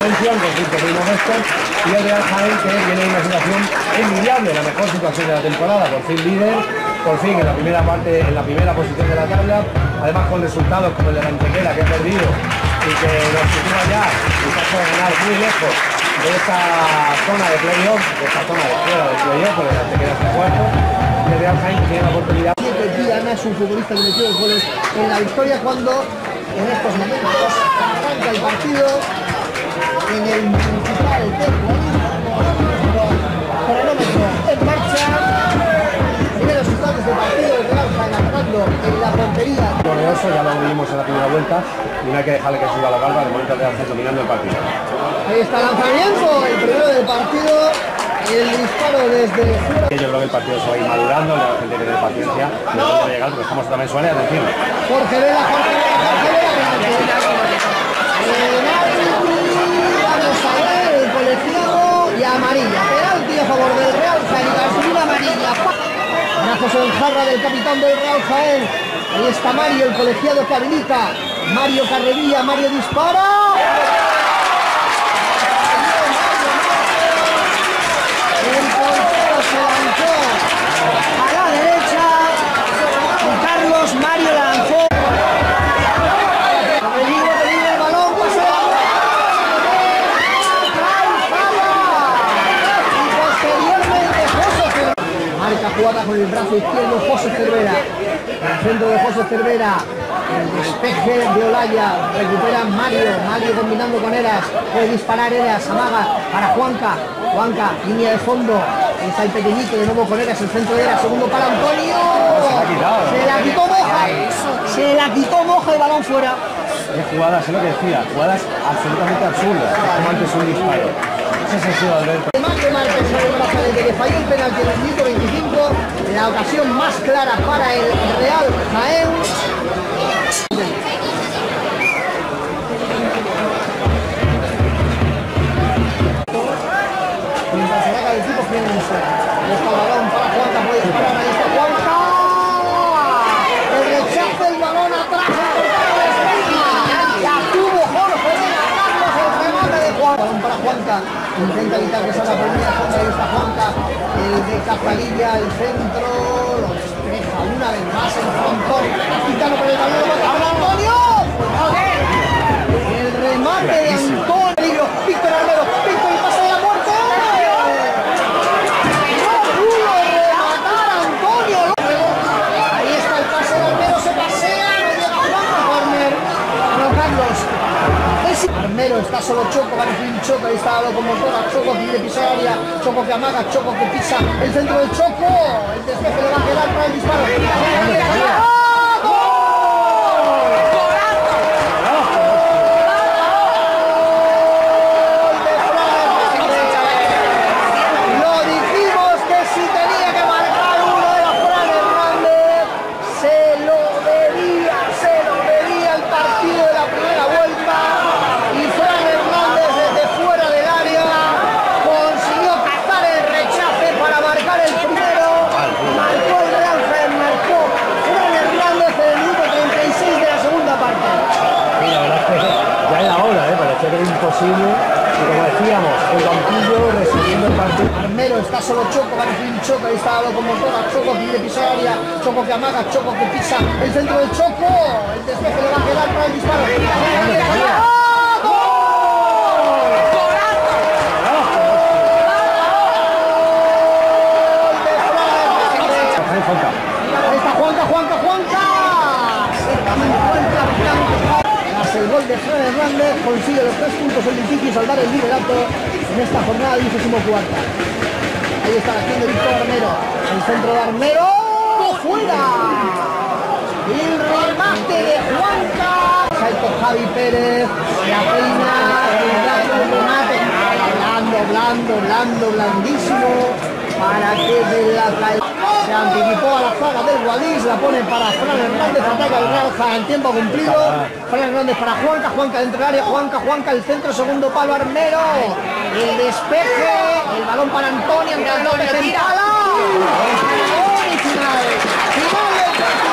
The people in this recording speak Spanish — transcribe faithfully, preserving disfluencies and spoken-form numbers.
Atención, con cinco primeros estos, y el Real Jaén, que viene en una situación envidiable, la mejor situación de la temporada, por fin líder, por fin en la primera parte, en la primera posición de la tabla, además con resultados como el de la Antequera, que ha perdido y que nos sitúa ya en caso de ganar muy lejos de esta zona de playoff, de esta zona de fuera del playoff, porque el Antequera está cuarto, y el Real Jaén tiene la oportunidad. Diana es un futbolista que metió los goles en la victoria cuando en estos momentos arranca el partido en el municipal de cronómetro en marcha. Primeros instantes del partido, el Real Jaén atacando en la portería. Correoso, ya lo vimos en la primera vuelta y no hay que dejarle que suba la barba, de momento el Real Jaén dominando el partido. Ahí está el lanzamiento, el primero del partido, el disparo desde fuera. Yo creo que el partido se va a ir madurando, la gente tiene paciencia, no va a llegar porque estamos también suaves, atención. Jorge Vela, Jorge Vela, Jorge Vela. Vamos a ver el colegiado y amarilla. Penalti a favor del Real Jaén y la segunda amarilla. Brazos en jarra del capitán del Real Jaén. Ahí está Mario, el colegiado que habilita. Mario Carrerilla, Mario dispara. El portero se lanzó a la derecha. Y Carlos Mario lanzó. Peligro, peligro el balón. Pasa la y posteriormente José Cervera. Marca jugada con el brazo izquierdo José Cervera. El centro de José Cervera. El despeje de Olaya. Recupera Mario. Mario combinando con Eras. Puede disparar Eras. Amaga para Juanca. Juanca, línea de fondo. Ahí está el pequeñito de nuevo con Eras. El centro de Eras. Segundo para Antonio. Se la quitó Moja. Se la quitó Moja. El balón fuera. Es jugadas, es lo que decía, jugadas absolutamente absurdas, como antes un disparo. Ese es el sido Alberto. Más que mal pensar el Brazalete, que falló el penalti en el minuto veinticinco, la ocasión más clara para el Real Jaén. Mientras se saca el equipo, fíjense. Ahí está el balón para Juanca, puede disparar, ahí está Juanca. El rechace, el balón atrás, la tuvo Jorge Vela, Carlos, el remate de Juanca. Balón para Juanca, intenta evitar que salga por línea, ahí está Juanca. El de Cazalilla, el centro, lo despeja una vez más el frontón. Quitando por el balón, ¡ahora Antonio! El remate de Antonio, Víctor Armero, Víctor, el pase de la muerte. No pudo rematar Antonio. Ahí está el pase de Armero, se pasea, no llega Juanca, corner. No, Carlos. Armero está solo Choco, va a recibir Choco, ahí está la locomotora, Choco que quiere pisar área, Choco que amaga, Choco que pisa el centro del Choco, el despeje le va a quedar para el disparo. Lo dijimos que si tenía que marcar uno de los Fran Hernández, se lo debía, se lo debía el partido de la primera vuelta. Y Fran Hernández desde fuera del área consiguió cazar el rechace para marcar el primero. Marcó el Real Jaén, marcó Fran Hernández en el minuto treinta y seis de la segunda parte. Sí, la verdad es que ya era hora, ¿eh? Parecía que era imposible. Y como decíamos, el banquillo recibiendo el partido. Armero está solo Choco, va a recibir Choco, ahí está la locomotora, Choco que quiere pisar área, Choco que amaga, Choco que pisa el centro del Choco, el despeje le va a quedar para el disparo. Ahí está Juanca, Juanca, Juanca. Tras el gol de Fran Hernández consigue los tres puntos el difícil salvar el liderato en esta jornada vigésimo cuarta. Ahí está la acción de Víctor Armero, el centro de Armero, fuera. El remate de Juanca. Salto Javi Pérez, la peina, el remate, blando, blando, blando, blandísimo, para que de la caída. Se anticipó a la zaga del Guadix, la pone para Fran Hernández, ataca el Real Jaén, tiempo cumplido. Fran Hernández para Juanca, Juanca dentro del área, Juanca, Juanca, el centro, segundo palo, Armero. El despeje, el balón para Antonio, Antonio se empala. Y final, final del partido.